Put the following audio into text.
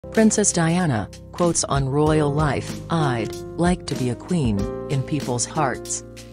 Princess Diana, quotes on royal life: "I'd like to be a queen, in people's hearts."